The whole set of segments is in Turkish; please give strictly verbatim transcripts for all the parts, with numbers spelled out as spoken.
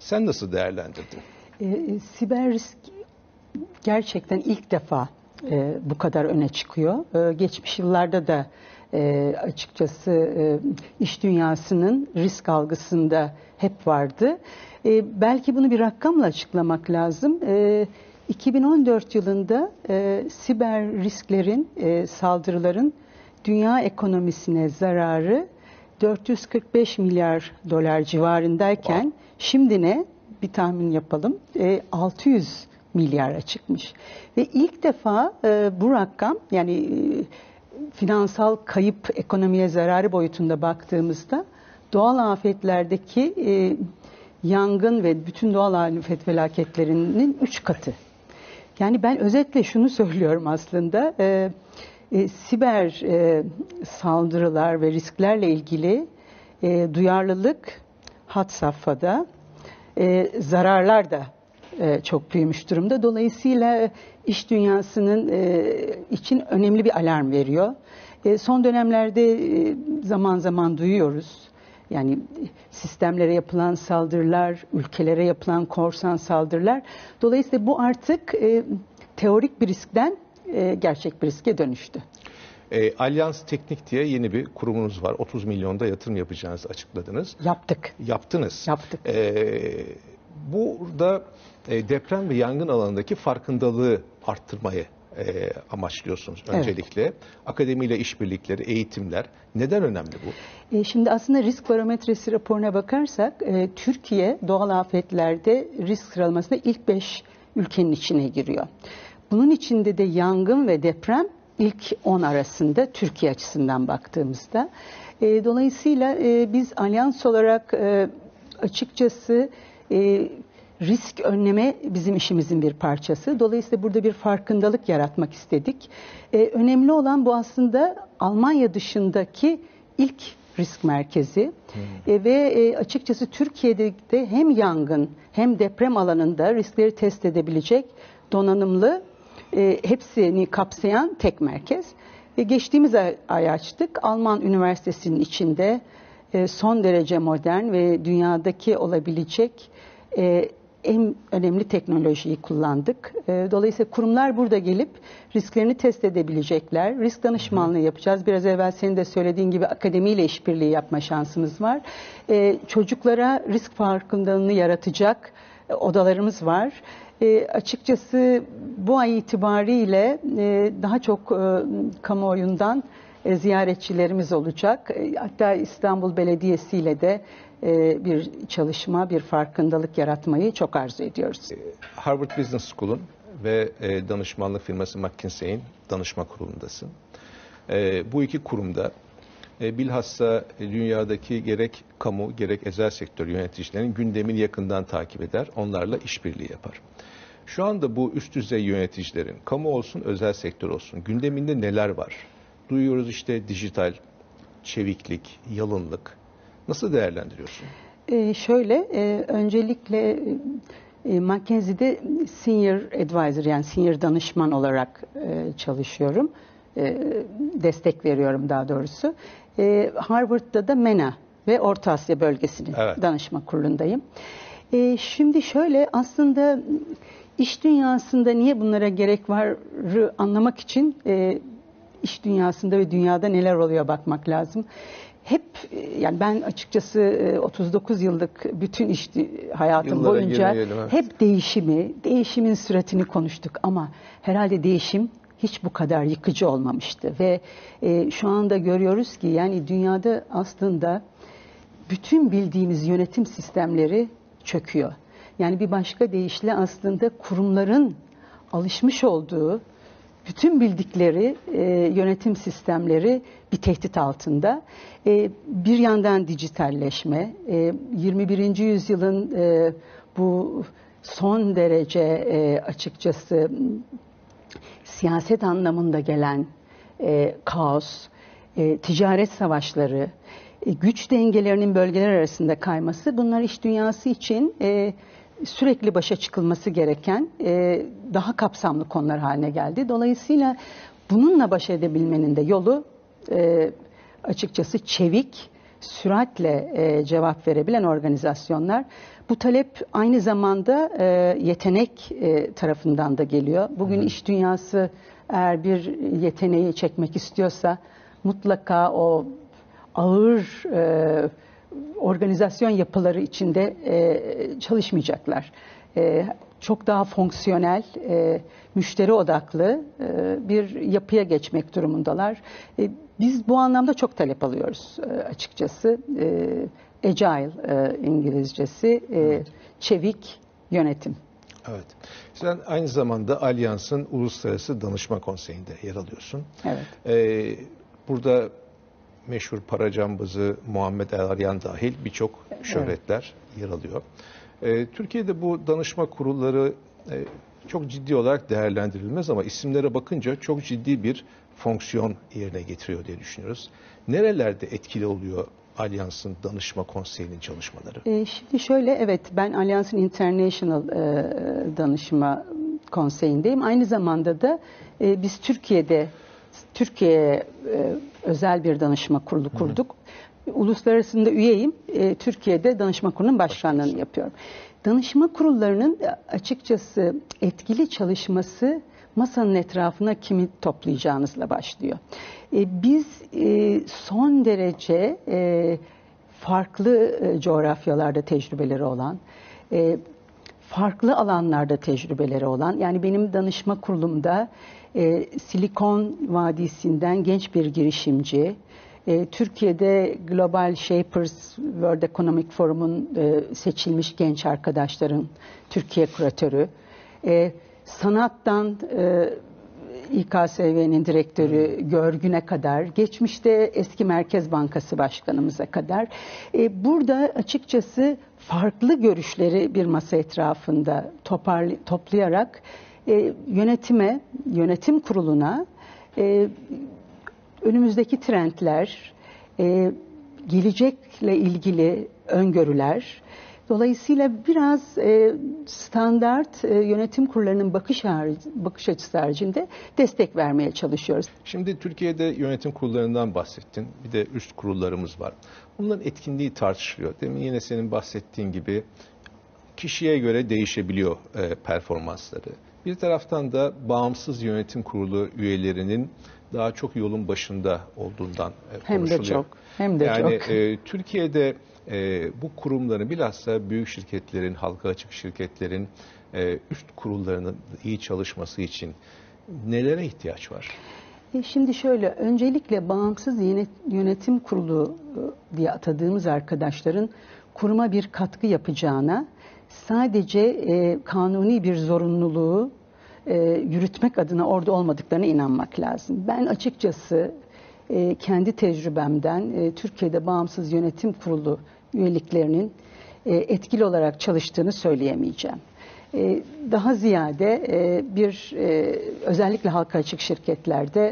Sen nasıl değerlendirdin? E, siber risk gerçekten ilk defa e, bu kadar öne çıkıyor. E, geçmiş yıllarda da e, açıkçası e, iş dünyasının risk algısında hep vardı. E, belki bunu bir rakamla açıklamak lazım. E, iki bin on dört yılında e, siber risklerin, e, saldırıların dünya ekonomisine zararı dört yüz kırk beş milyar dolar civarındayken wow. Şimdi ne? Bir tahmin yapalım. E, altı yüz milyara çıkmış. Ve ilk defa e, bu rakam, yani e, finansal kayıp, ekonomiye zararı boyutunda baktığımızda doğal afetlerdeki e, yangın ve bütün doğal afet felaketlerinin üç katı. Yani ben özetle şunu söylüyorum aslında. E, e, siber e, saldırılar ve risklerle ilgili e, duyarlılık had safhada, e, zararlar da e, çok büyümüş durumda. Dolayısıyla iş dünyasının e, için önemli bir alarm veriyor. E, son dönemlerde e, zaman zaman duyuyoruz. Yani sistemlere yapılan saldırılar, ülkelere yapılan korsan saldırılar. Dolayısıyla bu artık e, teorik bir riskten e, gerçek bir riske dönüştü. E, Alyans Teknik diye yeni bir kurumunuz var. otuz milyonda yatırım yapacağınızı açıkladınız. Yaptık. Yaptınız. Yaptık. E, burada e, deprem ve yangın alanındaki farkındalığı arttırmayı e, amaçlıyorsunuz öncelikle. Evet. Akademiyle işbirlikleri, eğitimler. Neden önemli bu? E, şimdi aslında risk barometresi raporuna bakarsak e, Türkiye doğal afetlerde risk sıralamasında ilk beş ülkenin içine giriyor. Bunun içinde de yangın ve deprem ilk on arasında Türkiye açısından baktığımızda. E, dolayısıyla e, biz Alyans olarak e, açıkçası e, risk önleme bizim işimizin bir parçası. Dolayısıyla burada bir farkındalık yaratmak istedik. E, önemli olan bu aslında Almanya dışındaki ilk risk merkezi. Hmm. E, ve e, açıkçası Türkiye'de de hem yangın hem deprem alanında riskleri test edebilecek donanımlı, E, hepsini kapsayan tek merkez. E, geçtiğimiz ay, ay açtık. Alman Üniversitesi'nin içinde e, son derece modern ve dünyadaki olabilecek e, en önemli teknolojiyi kullandık. E, dolayısıyla kurumlar burada gelip risklerini test edebilecekler. Risk danışmanlığı yapacağız. Biraz evvel senin de söylediğin gibi akademiyle işbirliği yapma şansımız var. E, çocuklara risk farkındalığını yaratacak e, odalarımız var. E, açıkçası bu ay itibariyle e, daha çok e, kamuoyundan e, ziyaretçilerimiz olacak. E, hatta İstanbul Belediyesi ile de e, bir çalışma, bir farkındalık yaratmayı çok arzu ediyoruz. Harvard Business School'un ve e, danışmanlık firması McKinsey'in danışma kurulundasın. E, bu iki kurumda e, bilhassa dünyadaki gerek kamu gerek özel sektör yöneticilerinin gündemini yakından takip eder, onlarla işbirliği yapar. Şu anda bu üst düzey yöneticilerin, kamu olsun, özel sektör olsun, gündeminde neler var? Duyuyoruz işte dijital, çeviklik, yalınlık. Nasıl değerlendiriyorsun? Ee, şöyle, e, öncelikle e, McKinsey'de Senior Advisor, yani Senior Danışman olarak e, çalışıyorum. E, destek veriyorum daha doğrusu. E, Harvard'da da MENA ve Orta Asya bölgesinin evet. danışma kurulundayım. E, şimdi şöyle, aslında İş dünyasında niye bunlara gerek varı anlamak için e, iş dünyasında ve dünyada neler oluyor bakmak lazım. Hep yani ben açıkçası e, otuz dokuz yıllık bütün iş hayatım Yıllara boyunca evet. hep değişimi, değişimin süratini konuştuk ama herhalde değişim hiç bu kadar yıkıcı olmamıştı ve e, şu anda görüyoruz ki yani dünyada aslında bütün bildiğimiz yönetim sistemleri çöküyor. Yani bir başka deyişle aslında kurumların alışmış olduğu bütün bildikleri e, yönetim sistemleri bir tehdit altında. E, bir yandan dijitalleşme, e, yirmi birinci yüzyılın e, bu son derece e, açıkçası siyaset anlamında gelen e, kaos, e, ticaret savaşları, e, güç dengelerinin bölgeler arasında kayması, bunlar iş dünyası için e, sürekli başa çıkılması gereken e, daha kapsamlı konular haline geldi. Dolayısıyla bununla baş edebilmenin de yolu e, açıkçası çevik, süratle e, cevap verebilen organizasyonlar. Bu talep aynı zamanda e, yetenek e, tarafından da geliyor. Bugün Hı. iş dünyası eğer bir yeteneği çekmek istiyorsa mutlaka o ağır e, organizasyon yapıları içinde e, çalışmayacaklar. E, çok daha fonksiyonel, e, müşteri odaklı e, bir yapıya geçmek durumundalar. E, biz bu anlamda çok talep alıyoruz e, açıkçası. E, agile e, İngilizcesi, e, evet. çevik yönetim. Evet. Sen aynı zamanda Allianz'ın Uluslararası Danışma Konseyi'nde yer alıyorsun. Evet. E, burada meşhur para cambazı Muhammed El Aryan dahil birçok şöhretler evet. yer alıyor. Ee, Türkiye'de bu danışma kurulları e, çok ciddi olarak değerlendirilmez ama isimlere bakınca çok ciddi bir fonksiyon yerine getiriyor diye düşünüyoruz. Nerelerde etkili oluyor Allianz'ın danışma konseyinin çalışmaları? E, şimdi şöyle, evet, ben Allianz'ın International e, Danışma Konseyi'ndeyim. Aynı zamanda da e, biz Türkiye'de Türkiye'ye e, özel bir danışma kurulu kurduk. Hı hı. Uluslararasında üyeyim. E, Türkiye'de danışma kurulunun başkanlığını yapıyorum. Danışma kurullarının açıkçası etkili çalışması masanın etrafına kimi toplayacağınızla başlıyor. E, biz e, son derece e, farklı e, coğrafyalarda tecrübeleri olan, e, farklı alanlarda tecrübeleri olan, yani benim danışma kurulumda e, Silikon Vadisi'nden genç bir girişimci, e, Türkiye'de Global Shapers World Economic Forum'un e, seçilmiş genç arkadaşların Türkiye kuratörü, e, sanattan e, İ K S V'nin direktörü Görgün'e kadar, geçmişte eski Merkez Bankası Başkanımıza kadar, e, burada açıkçası farklı görüşleri bir masa etrafında toparlı, toplayarak e, yönetime, yönetim kuruluna e, önümüzdeki trendler, e, gelecekle ilgili öngörüler, dolayısıyla biraz e, standart e, yönetim kurullarının bakış, bakış açısı haricinde destek vermeye çalışıyoruz. Şimdi Türkiye'de yönetim kurullarından bahsettin. Bir de üst kurullarımız var. Bunların etkinliği tartışılıyor. Demin yine senin bahsettiğin gibi kişiye göre değişebiliyor e, performansları. Bir taraftan da bağımsız yönetim kurulu üyelerinin daha çok yolun başında olduğundan e, konuşuluyor. Hem de çok. Hem de yani, çok. E, Türkiye'de e, bu kurumların bilhassa büyük şirketlerin, halka açık şirketlerin e, üst kurullarının iyi çalışması için nelere ihtiyaç var? E şimdi şöyle, öncelikle bağımsız yönetim kurulu diye atadığımız arkadaşların kuruma bir katkı yapacağına, sadece e, kanuni bir zorunluluğu e, yürütmek adına orada olmadıklarına inanmak lazım. Ben açıkçası e, kendi tecrübemden e, Türkiye'de bağımsız yönetim kurulu üyeliklerinin e, etkili olarak çalıştığını söyleyemeyeceğim. E, daha ziyade e, bir e, özellikle halka açık şirketlerde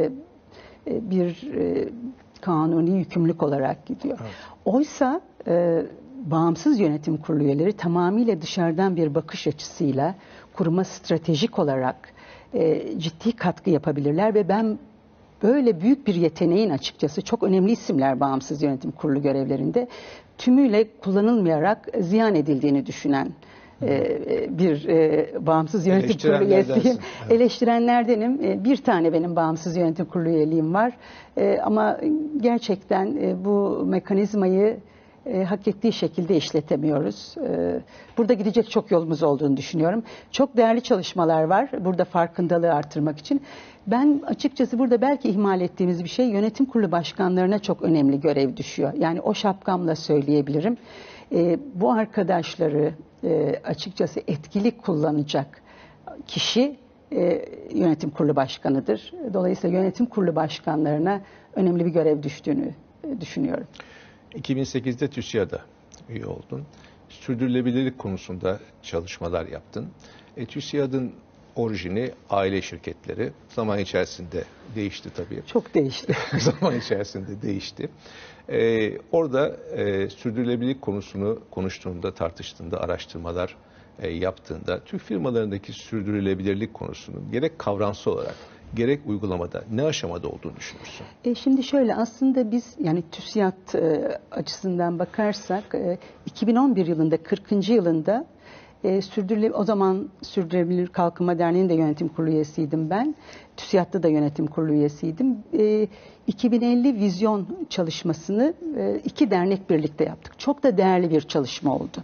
e, e, bir e, kanuni yükümlülük olarak gidiyor. Evet. Oysa e, bağımsız yönetim kurulu üyeleri tamamıyla dışarıdan bir bakış açısıyla kuruma stratejik olarak e, ciddi katkı yapabilirler ve ben böyle büyük bir yeteneğin, açıkçası çok önemli isimler bağımsız yönetim kurulu görevlerinde, tümüyle kullanılmayarak ziyan edildiğini düşünen e, bir e, bağımsız yönetim kurulu üyesiyim. Evet. Eleştirenlerdenim. E, bir tane benim bağımsız yönetim kurulu üyeliğim var. E, ama gerçekten e, bu mekanizmayı E, hak ettiği şekilde işletemiyoruz. E, burada gidecek çok yolumuz olduğunu düşünüyorum. Çok değerli çalışmalar var burada farkındalığı artırmak için. Ben açıkçası burada belki ihmal ettiğimiz bir şey, yönetim kurulu başkanlarına çok önemli görev düşüyor. Yani o şapkamla söyleyebilirim. E, bu arkadaşları e, açıkçası etkili kullanacak kişi e, yönetim kurulu başkanıdır. Dolayısıyla yönetim kurulu başkanlarına önemli bir görev düştüğünü e, düşünüyorum. iki bin sekizde TÜSİAD'a üye oldun. Sürdürülebilirlik konusunda çalışmalar yaptın. E, TÜSİAD'ın orijini aile şirketleri. Zaman içerisinde değişti tabii. Çok değişti. Zaman içerisinde değişti. E, orada e, sürdürülebilirlik konusunu konuştuğunda, tartıştığında, araştırmalar e, yaptığında Türk firmalarındaki sürdürülebilirlik konusunun gerek kavramsal olarak gerek uygulamada ne aşamada olduğunu düşünürsün? E şimdi şöyle, aslında biz yani TÜSİAD e, açısından bakarsak e, iki bin on bir yılında, kırkıncı yılında e, sürdürülebilir, o zaman Sürdürülebilir Kalkınma Derneği'nin de yönetim kurulu üyesiydim ben. TÜSİAD'da da yönetim kurulu üyesiydim. E, iki bin elli vizyon çalışmasını e, iki dernek birlikte yaptık. Çok da değerli bir çalışma oldu.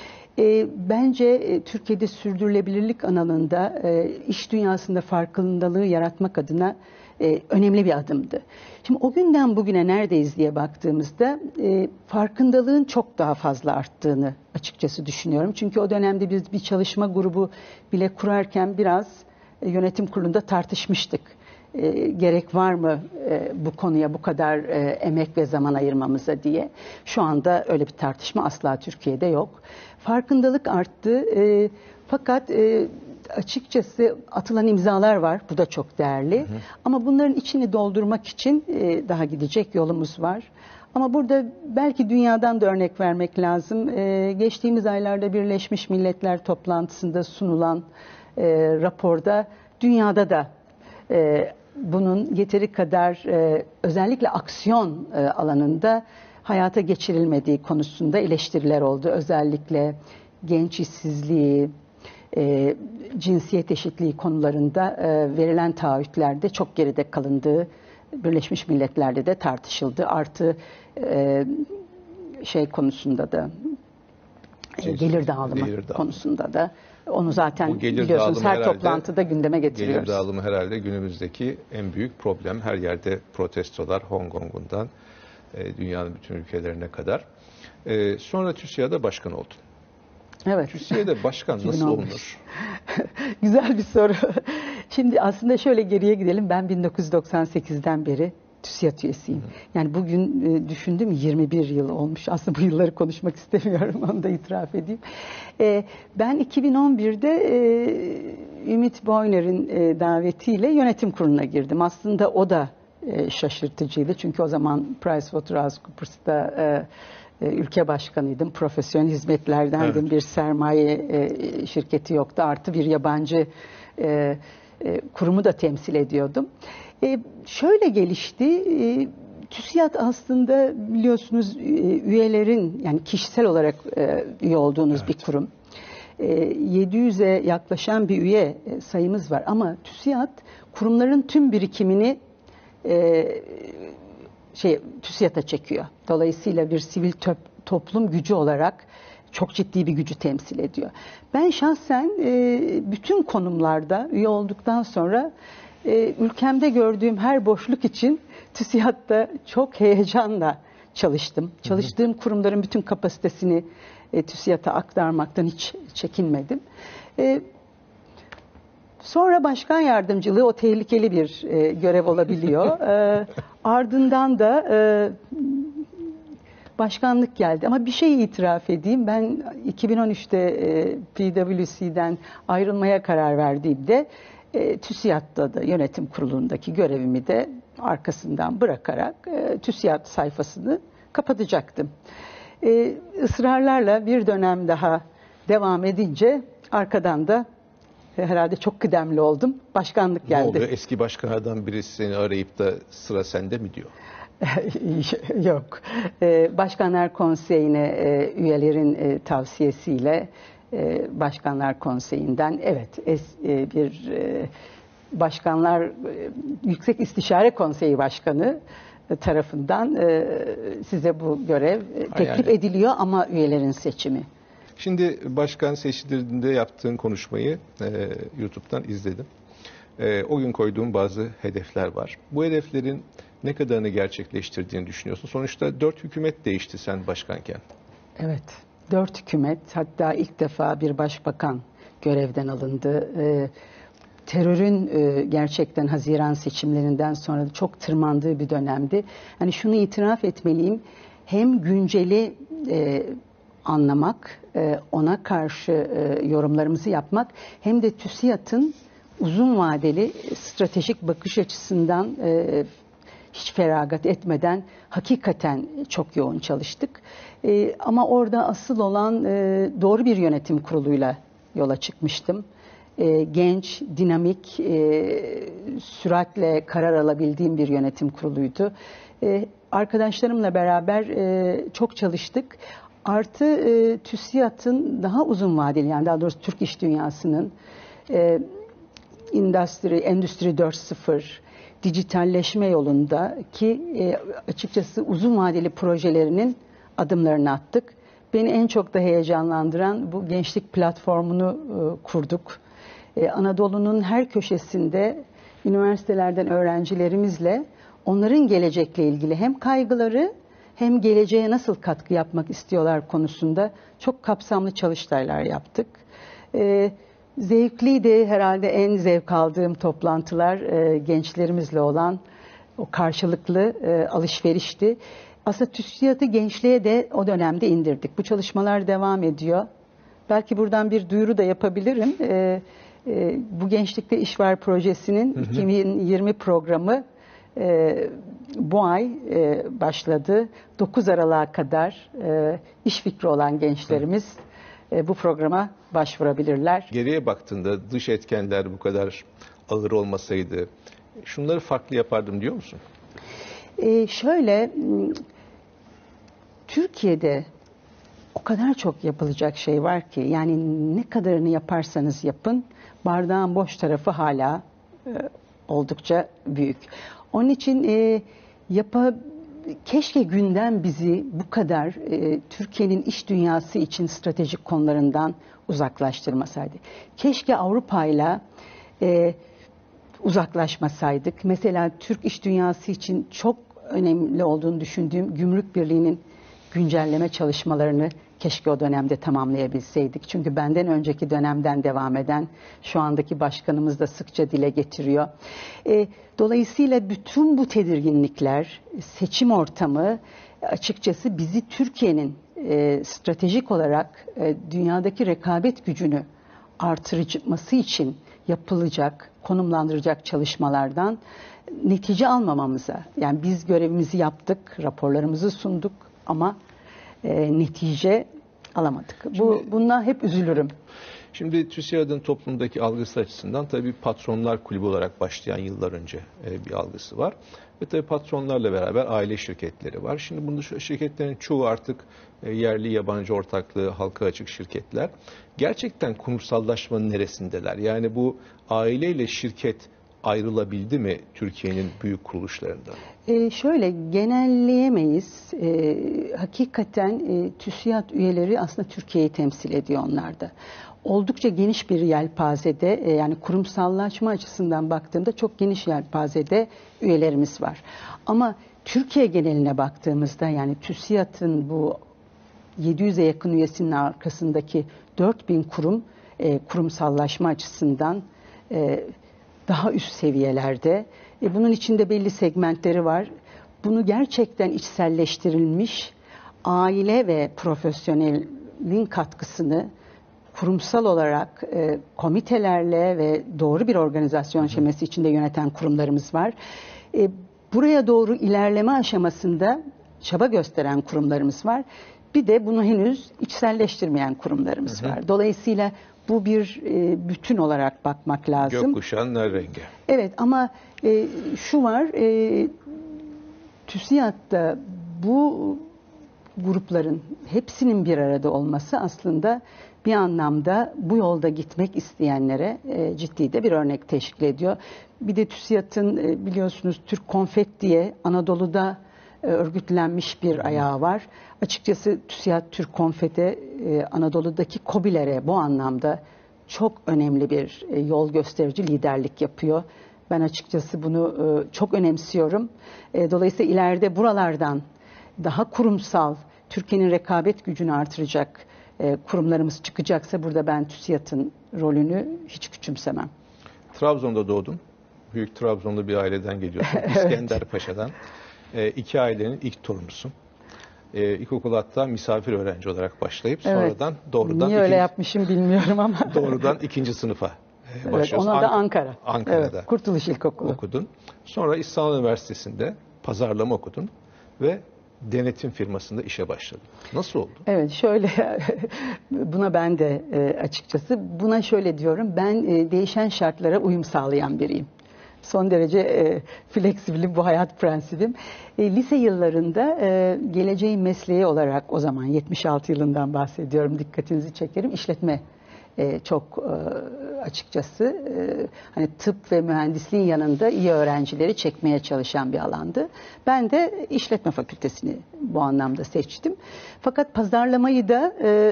E, bence e, Türkiye'de sürdürülebilirlik alanında e, iş dünyasında farkındalığı yaratmak adına e, önemli bir adımdı. Şimdi o günden bugüne neredeyiz diye baktığımızda e, farkındalığın çok daha fazla arttığını açıkçası düşünüyorum. Çünkü o dönemde biz bir çalışma grubu bile kurarken biraz e, yönetim kurulunda tartışmıştık. E, gerek var mı e, bu konuya bu kadar e, emek ve zaman ayırmamıza diye. Şu anda öyle bir tartışma asla Türkiye'de yok. Farkındalık arttı. E, fakat e, açıkçası atılan imzalar var. Bu da çok değerli. Hı hı. Ama bunların içini doldurmak için e, daha gidecek yolumuz var. Ama burada belki dünyadan da örnek vermek lazım. E, geçtiğimiz aylarda Birleşmiş Milletler toplantısında sunulan e, raporda dünyada da e, bunun yeteri kadar e, özellikle aksiyon e, alanında hayata geçirilmediği konusunda eleştiriler oldu. Özellikle genç işsizliği, e, cinsiyet eşitliği konularında e, verilen taahhütlerde çok geride kalındığı Birleşmiş Milletler'de de tartışıldı. Artı e, şey konusunda da e, gelir dağılımı gelir dağılımı. konusunda da onu zaten biliyorsunuz her herhalde, toplantıda gündeme getiriyoruz. Gelir dağılımı herhalde günümüzdeki en büyük problem. Her yerde protestolar, Hong Kong'undan e, dünyanın bütün ülkelerine kadar. E, sonra TÜSİAD'a başkan oldun. Evet. TÜSİAD'a başkan nasıl olunur? Güzel bir soru. Şimdi aslında şöyle geriye gidelim. Ben bin dokuz yüz doksan sekizden beri TÜSİAD üyesiyim. Hı. Yani bugün e, düşündüm yirmi bir yıl olmuş. Aslında bu yılları konuşmak istemiyorum. Onu da itiraf edeyim. E, ben iki bin on birde e, Ümit Boyner'in e, davetiyle yönetim kuruluna girdim. Aslında o da e, şaşırtıcıydı. Çünkü o zaman PricewaterhouseCoopers'ta e, ülke başkanıydım. Profesyonel hizmetlerdendim. Evet. Bir sermaye e, şirketi yoktu. Artı bir yabancı e, e, kurumu da temsil ediyordum. E, şöyle gelişti. E, TÜSİAD aslında biliyorsunuz e, üyelerin, yani kişisel olarak e, üye olduğunuz evet. bir kurum. E, yedi yüze yaklaşan bir üye e, sayımız var. Ama TÜSİAD kurumların tüm birikimini e, şey TÜSİAD'a çekiyor. Dolayısıyla bir sivil töp, toplum gücü olarak çok ciddi bir gücü temsil ediyor. Ben şahsen e, bütün konumlarda üye olduktan sonra e, ülkemde gördüğüm her boşluk için TÜSİAD'da çok heyecanla çalıştım. Çalıştığım kurumların bütün kapasitesini e, TÜSİAD'a aktarmaktan hiç çekinmedim. E, Sonra başkan yardımcılığı o tehlikeli bir e, görev olabiliyor. E, ardından da e, başkanlık geldi. Ama bir şey itiraf edeyim. Ben iki bin on üçte e, P W C'den ayrılmaya karar verdiğimde e, TÜSİAD'da da yönetim kurulundaki görevimi de arkasından bırakarak e, TÜSİAD sayfasını kapatacaktım. E, ısrarlarla bir dönem daha devam edince arkadan da herhalde çok kıdemli oldum. Başkanlık geldi. Ne oluyor? Eski başkanlardan birisi seni arayıp da sıra sende mi diyor? Yok. Başkanlar Konseyi'ne üyelerin tavsiyesiyle Başkanlar Konseyi'nden evet bir Başkanlar Yüksek İstişare Konseyi Başkanı tarafından size bu görev teklif yani ediliyor ama üyelerin seçimi. Şimdi başkan seçildiğinde yaptığın konuşmayı e, YouTube'dan izledim. E, o gün koyduğum bazı hedefler var. Bu hedeflerin ne kadarını gerçekleştirdiğini düşünüyorsun? Sonuçta dört hükümet değişti sen başkanken. Evet, dört hükümet, hatta ilk defa bir başbakan görevden alındı. E, terörün e, gerçekten Haziran seçimlerinden sonra çok tırmandığı bir dönemdi. Hani şunu itiraf etmeliyim, hem günceli e, anlamak, ona karşı yorumlarımızı yapmak hem de TÜSİAD'ın uzun vadeli stratejik bakış açısından hiç feragat etmeden hakikaten çok yoğun çalıştık. Ama orada asıl olan doğru bir yönetim kuruluyla yola çıkmıştım. e, genç, dinamik, e, süratle karar alabildiğim bir yönetim kuruluydu. E, arkadaşlarımla beraber e, çok çalıştık. Artı e, TÜSİAD'ın daha uzun vadeli, yani daha doğrusu Türk iş dünyasının e, endüstri, endüstri dört nokta sıfır, dijitalleşme yolunda ki e, açıkçası uzun vadeli projelerinin adımlarını attık. Beni en çok da heyecanlandıran bu gençlik platformunu e, kurduk. E, Anadolu'nun her köşesinde üniversitelerden öğrencilerimizle onların gelecekle ilgili hem kaygıları hem geleceğe nasıl katkı yapmak istiyorlar konusunda çok kapsamlı çalıştaylar yaptık. E, zevkliydi, herhalde en zevk aldığım toplantılar e, gençlerimizle olan o karşılıklı e, alışverişti. Aslında TÜSİAD'ı gençliğe de o dönemde indirdik. Bu çalışmalar devam ediyor. Belki buradan bir duyuru da yapabilirim. E, e, bu Gençlikte İş Var projesinin hı hı. iki bin yirmi programı e, bu ay e, başladı. dokuz Aralık'a kadar e, iş fikri olan gençlerimiz e, bu programa başvurabilirler. Geriye baktığında dış etkenler bu kadar ağır olmasaydı şunları farklı yapardım diyor musun? E, şöyle, Türkiye'de o kadar çok yapılacak şey var ki, yani ne kadarını yaparsanız yapın, bardağın boş tarafı hala e, oldukça büyük. Onun için e, yapa, keşke gündem bizi bu kadar e, Türkiye'nin iş dünyası için stratejik konularından uzaklaştırmasaydı. Keşke Avrupa'yla e, uzaklaşmasaydık. Mesela Türk iş dünyası için çok önemli olduğunu düşündüğüm Gümrük Birliği'nin güncelleme çalışmalarını keşke o dönemde tamamlayabilseydik. Çünkü benden önceki dönemden devam eden, şu andaki başkanımız da sıkça dile getiriyor. E, dolayısıyla bütün bu tedirginlikler, seçim ortamı açıkçası bizi Türkiye'nin e, stratejik olarak e, dünyadaki rekabet gücünü artırması için yapılacak, konumlandıracak çalışmalardan netice almamamıza, yani biz görevimizi yaptık, raporlarımızı sunduk ama e, netice alamadık. Şimdi, Bu bununla hep üzülürüm. Şimdi TÜSİAD'ın toplumdaki algısı açısından tabii patronlar kulübü olarak başlayan yıllar önce e, bir algısı var. Ve tabii patronlarla beraber aile şirketleri var. Şimdi bunun şirketlerin çoğu artık e, yerli yabancı ortaklığı, halka açık şirketler. Gerçekten kurumsallaşmanın neresindeler? Yani bu aileyle şirket ayrılabildi mi Türkiye'nin büyük kuruluşlarında? Ee, şöyle genelleyemeyiz. Ee, hakikaten e, TÜSİAD üyeleri aslında Türkiye'yi temsil ediyor onlar da. Oldukça geniş bir yelpazede, e, yani kurumsallaşma açısından baktığımda çok geniş yelpazede üyelerimiz var. Ama Türkiye geneline baktığımızda, yani TÜSİAD'ın bu yedi yüze yakın üyesinin arkasındaki dört bin kurum e, kurumsallaşma açısından e, daha üst seviyelerde. E, bunun içinde belli segmentleri var. Bunu gerçekten içselleştirilmiş aile ve profesyonelin katkısını kurumsal olarak e, komitelerle ve doğru bir organizasyon şeması içinde yöneten kurumlarımız var. E, buraya doğru ilerleme aşamasında çaba gösteren kurumlarımız var. Bir de bunu henüz içselleştirmeyen kurumlarımız hı hı. var. Dolayısıyla bu bir e, bütün olarak bakmak lazım. Gökkuşağın nar rengi. Evet, ama e, şu var, e, TÜSİAD'da bu grupların hepsinin bir arada olması aslında bir anlamda bu yolda gitmek isteyenlere e, ciddi de bir örnek teşkil ediyor. Bir de TÜSİAD'ın e, biliyorsunuz Türk Konfet diye Anadolu'da e, örgütlenmiş bir ayağı var. Açıkçası TÜSİAD Türk Konfet'e e, Anadolu'daki KOBİ'lere bu anlamda çok önemli bir e, yol gösterici liderlik yapıyor. Ben açıkçası bunu e, çok önemsiyorum. E, dolayısıyla ileride buralardan daha kurumsal, Türkiye'nin rekabet gücünü artıracak e, kurumlarımız çıkacaksa burada ben TÜSİAD'ın rolünü hiç küçümsemem. Trabzon'da doğdun. Büyük Trabzonlu bir aileden geliyorsun. Evet. İskender Paşa'dan. E, iki ailenin ilk torunusun. E, ilkokul hatta misafir öğrenci olarak başlayıp evet. sonradan doğrudan... Niye öyle ikinci, yapmışım bilmiyorum ama. doğrudan ikinci sınıfa evet, başlıyorsun. Ona da Ankara. Ankara'da. Evet, Kurtuluş İlkokulu. Okudun. Sonra İstanbul Üniversitesi'nde pazarlama okudun ve denetim firmasında işe başladın. Nasıl oldu? Evet, şöyle buna ben de e, açıkçası buna şöyle diyorum. Ben e, değişen şartlara uyum sağlayan biriyim. Son derece e, fleksibilim, bu hayat prensibim. E, lise yıllarında e, geleceğin mesleği olarak, o zaman yetmiş altı yılından bahsediyorum, dikkatinizi çekerim, işletme e, çok e, açıkçası e, hani tıp ve mühendisliğin yanında iyi öğrencileri çekmeye çalışan bir alandı. Ben de işletme fakültesini bu anlamda seçtim. Fakat pazarlamayı da e,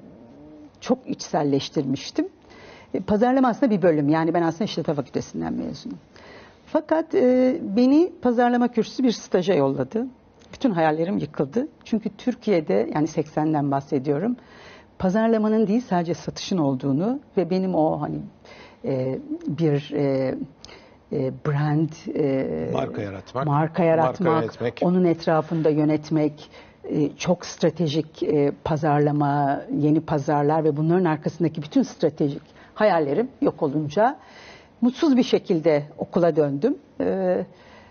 çok içselleştirmiştim. E, pazarlama aslında bir bölüm, yani ben aslında işletme fakültesinden mezunum. Fakat e, beni pazarlama kürsüsü bir staja yolladı. Bütün hayallerim yıkıldı. Çünkü Türkiye'de, yani seksenden bahsediyorum, pazarlamanın değil sadece satışın olduğunu ve benim o hani e, bir e, e, brand, e, marka yaratmak, marka yaratmak, marka yönetmek, onun etrafında yönetmek, e, çok stratejik e, pazarlama, yeni pazarlar ve bunların arkasındaki bütün stratejik hayallerim yok olunca mutsuz bir şekilde okula döndüm e,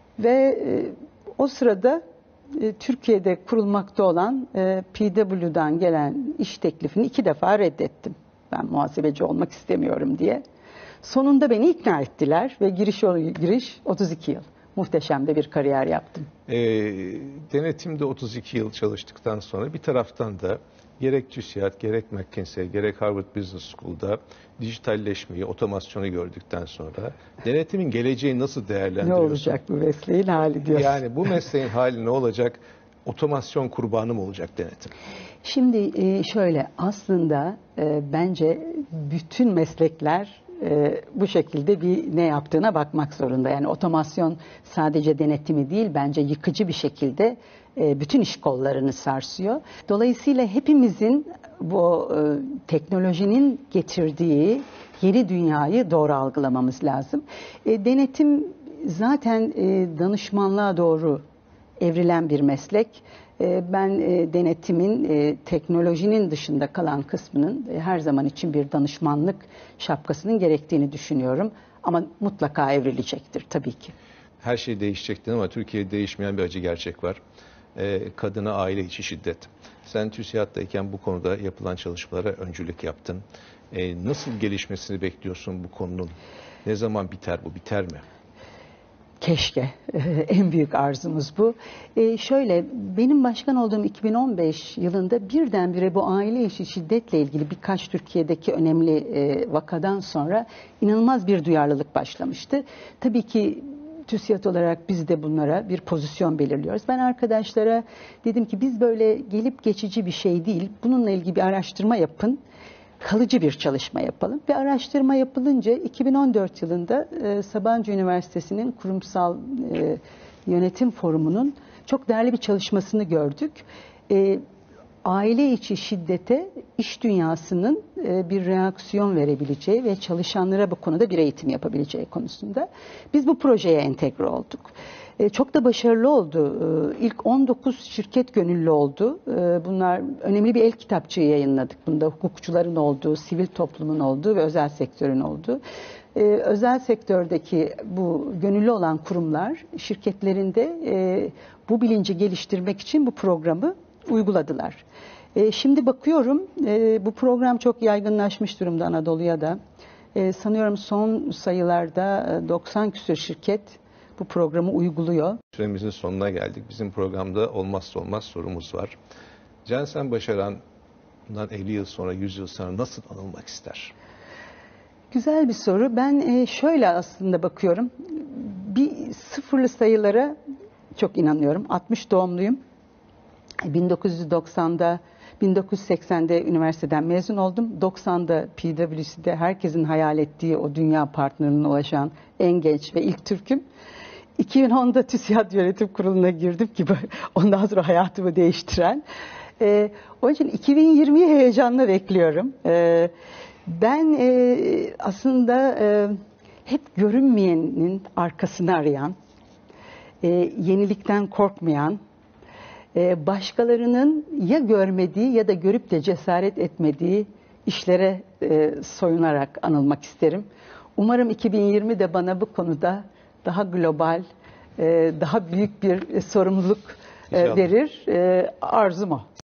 ve e, o sırada e, Türkiye'de kurulmakta olan e, P W'dan gelen iş teklifini iki defa reddettim. Ben muhasebeci olmak istemiyorum diye. Sonunda beni ikna ettiler ve giriş giriş otuz iki yıl. Muhteşem de bir kariyer yaptım. E, denetimde otuz iki yıl çalıştıktan sonra bir taraftan da gerek TÜSİAD, gerek McKinsey, gerek Harvard Business School'da dijitalleşmeyi, otomasyonu gördükten sonra denetimin geleceği nasıl değerlendiriyorsun? Ne olacak bu mesleğin hali diyorsun. Yani bu mesleğin hali ne olacak? Otomasyon kurbanı mı olacak denetim? Şimdi şöyle, aslında bence bütün meslekler bu şekilde bir ne yaptığına bakmak zorunda. Yani otomasyon sadece denetimi değil, bence yıkıcı bir şekilde bütün iş kollarını sarsıyor. Dolayısıyla hepimizin bu teknolojinin getirdiği yeni dünyayı doğru algılamamız lazım. Denetim zaten danışmanlığa doğru evrilen bir meslek. Ben denetimin teknolojinin dışında kalan kısmının her zaman için bir danışmanlık şapkasının gerektiğini düşünüyorum. Ama mutlaka evrilecektir tabii ki. Her şey değişecektir ama Türkiye'de değişmeyen bir acı gerçek var. Kadına aile içi şiddet. Sen TÜSİAD'dayken bu konuda yapılan çalışmalara öncülük yaptın. Nasıl gelişmesini bekliyorsun bu konunun? Ne zaman biter bu? Biter mi? Keşke. En büyük arzumuz bu. Ee, şöyle, benim başkan olduğum iki bin on beş yılında birdenbire bu aile içi şiddetle ilgili birkaç Türkiye'deki önemli e, vakadan sonra inanılmaz bir duyarlılık başlamıştı. Tabii ki TÜSİAD olarak biz de bunlara bir pozisyon belirliyoruz. Ben arkadaşlara dedim ki biz böyle gelip geçici bir şey değil, bununla ilgili bir araştırma yapın. Kalıcı bir çalışma yapalım. Bir araştırma yapılınca iki bin on dört yılında e, Sabancı Üniversitesi'nin kurumsal e, yönetim forumunun çok değerli bir çalışmasını gördük. E, aile içi şiddete iş dünyasının e, bir reaksiyon verebileceği ve çalışanlara bu konuda bir eğitim yapabileceği konusunda. Biz bu projeye entegre olduk. Çok da başarılı oldu. İlk on dokuz şirket gönüllü oldu. Bunlar önemli bir el kitapçığı yayınladık. Bunda hukukçuların olduğu, sivil toplumun olduğu ve özel sektörün olduğu. Özel sektördeki bu gönüllü olan kurumlar şirketlerinde bu bilinci geliştirmek için bu programı uyguladılar. Şimdi bakıyorum bu program çok yaygınlaşmış durumda Anadolu'ya da. Sanıyorum son sayılarda doksan küsur şirket bu programı uyguluyor. Süremizin sonuna geldik. Bizim programda olmazsa olmaz sorumuz var. Cansen Başaran bundan elli yıl sonra, yüz yıl sonra nasıl anılmak ister? Güzel bir soru. Ben şöyle aslında bakıyorum. Bir sıfırlı sayılara çok inanıyorum. altmış doğumluyum. bin dokuz yüz doksanda, bin dokuz yüz seksende üniversiteden mezun oldum. doksanda P W C'de herkesin hayal ettiği o dünya partnerine ulaşan en genç ve ilk Türk'üm. iki bin onda TÜSİAD Yönetim Kurulu'na girdim ki ondan sonra hayatımı değiştiren. Ee, onun için iki bin yirmiyi heyecanla bekliyorum. Ee, ben e, aslında e, hep görünmeyenin arkasını arayan, e, yenilikten korkmayan, e, başkalarının ya görmediği ya da görüp de cesaret etmediği işlere e, soyunarak anılmak isterim. Umarım iki bin yirmi de bana bu konuda daha global, daha büyük bir sorumluluk e, İnşallah. verir. E, arzum o.